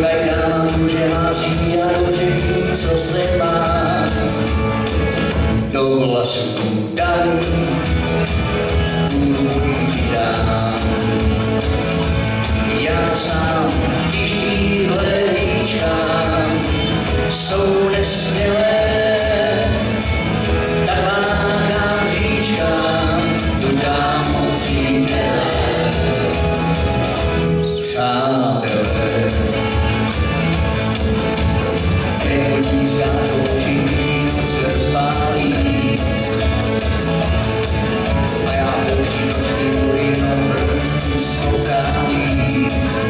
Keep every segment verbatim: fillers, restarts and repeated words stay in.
Gajdama muže hází a dobře ví, co se má. Do vlasů dají, kůži dám. Já sám, když tíhle líčkám jsou nesmělé, tak lákám říčkám, dodám od přítele. Přátelé, nehodí zkážou oči, když se rozpálí. A já pouštím noční můry, jenom vrstnou zálí.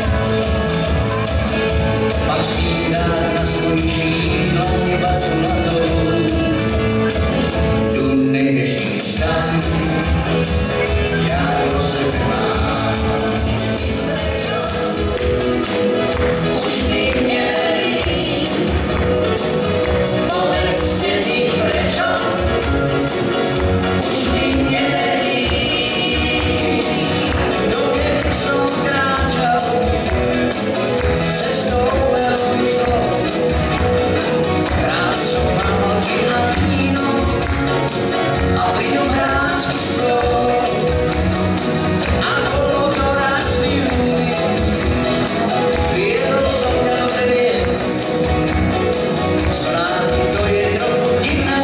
Pak svídám na svojí šídlaně baculatou. Tu nejdeští stán, já do sebe mám. Už mi mě neví, povedzte mi prečo. Už mi mě neví, dokud som kráčal cestou velmi zlou. Rád som mám oči na víno a vinohrádsky stôl. A bolo to rastlinný, viedol som ťa viem. Snáď to je trochu divné,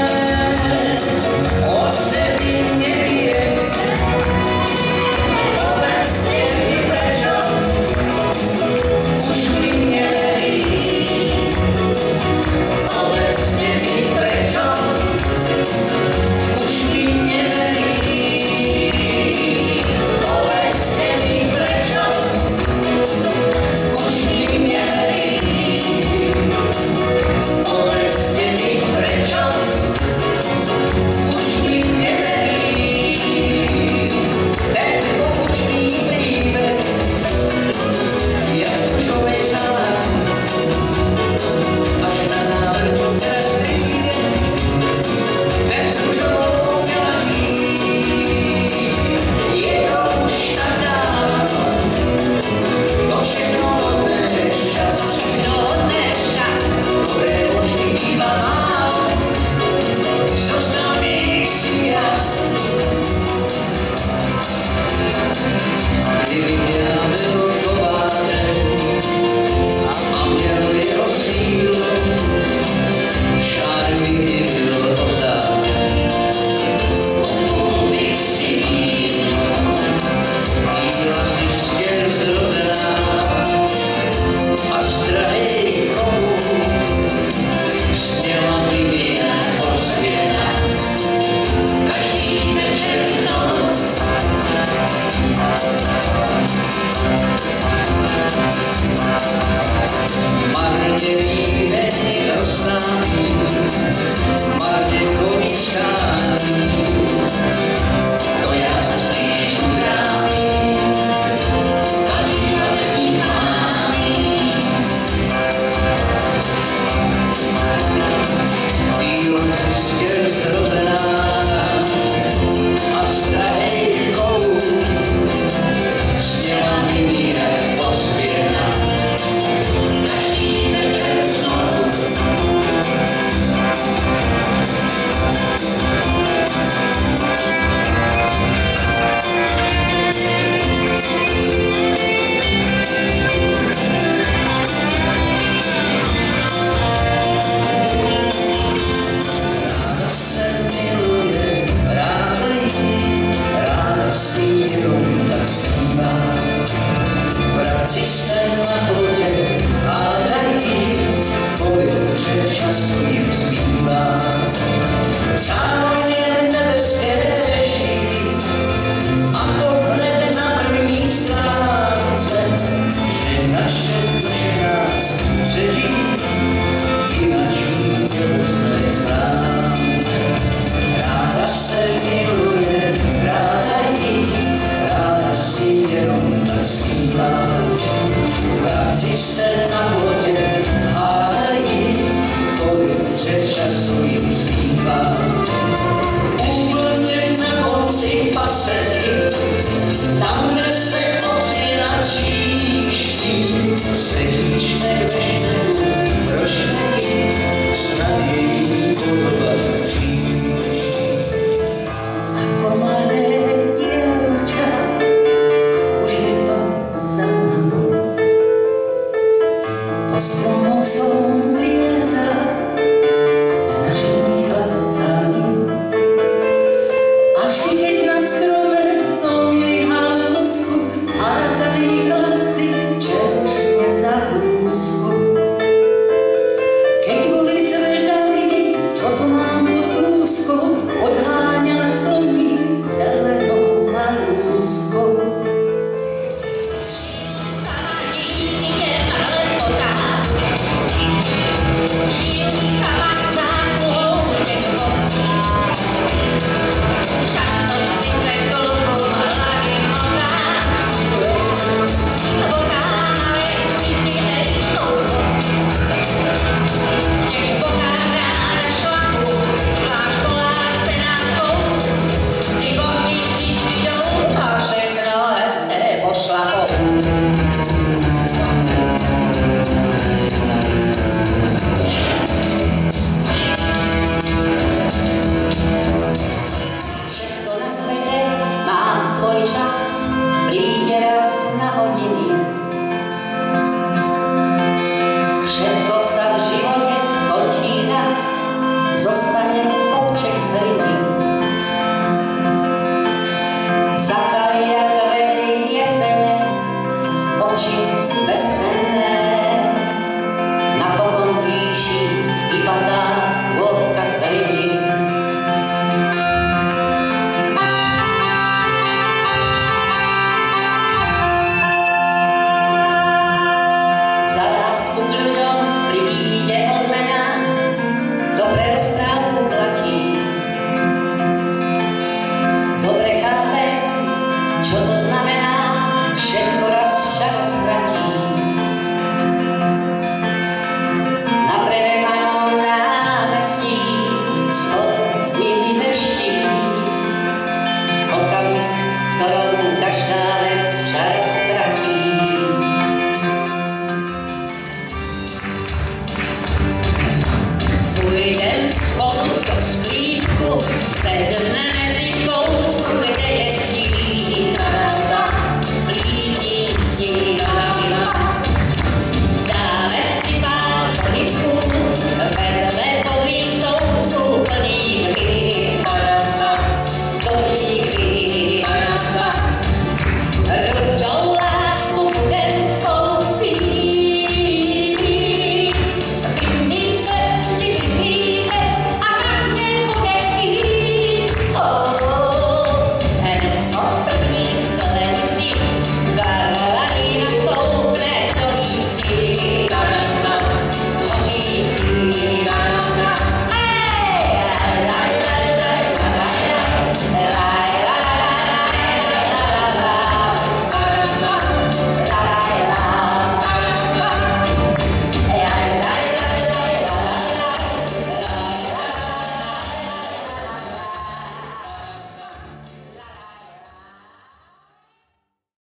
odtedy neviem. Povedzte mi prečo, už mi neverí. Povedzte mi prečo, už mi neverí. Povedzte mi prečo, už mi neverí. Povedzte mi prečo, už mi neverí. Ten poučný príbeh, jak to človek zná, až na záver, čo teraz príde, ten s rúžovou melaní. Je to už tak dávno, to všechno nešťas, všechno nešťas, ktoré už býva málo, zoznamí si jas. Kdyby já byl kovářem a měl jeho sílu, šár by byl ozářen. Mohl bych si víno, víla si stěn zrozená a strahej komu, sněla by mě postěna. Každý večer znovu marně výhledně rozsání, marně kolískání, to já se spíš utrávím, tady velký námí. Vílo si stěn zrozená a strahej kou, sněla mi mě pospěna. Každý večer znovu ráda se miluje, ráda jí, ráda si jenom tak zpívá. Vrací se na lodě, hádají, povím, že často jim zbývá. Přáno je nebeské řeší, a to hned na první stránce, že naše duše nás řeží, i na čím tělesné stránce. Ráda se miluje, ráda jí, ráda si jenom tak zpívá. Vrací se na lodě, hádají, povím, že času jim zbývá. Úplně na konci paseky, tam, kde se ozvěna číští, sedíš medvěd. Nostro amor solo